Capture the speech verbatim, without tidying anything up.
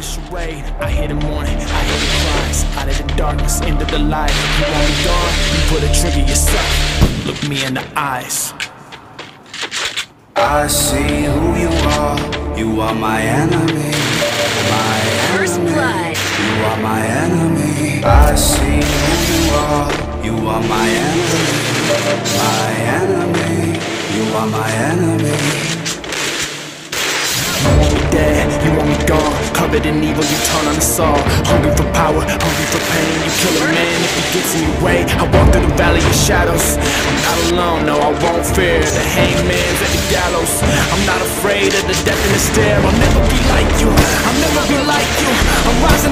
charade. I hear the morning, I hear the cries. Out of the darkness, into the light. You want me gone? You pull the trigger yourself. Look me in the eyes. I see who you are. You are my enemy. My enemy. First blood. You are my enemy. I see who you are. You are my enemy. My enemy. You are my enemy. You want me dead, you want me gone. Covered in evil, you turn on us all. Hungry for power, hungry for pain. You kill a man if he gets in your way. I walk through the valley of shadows. I'm not alone, no, I won't fear the hangman's at the gallows. I'm not afraid of the death in the stare. I'll never be like you, I'll never be like you. I'm rising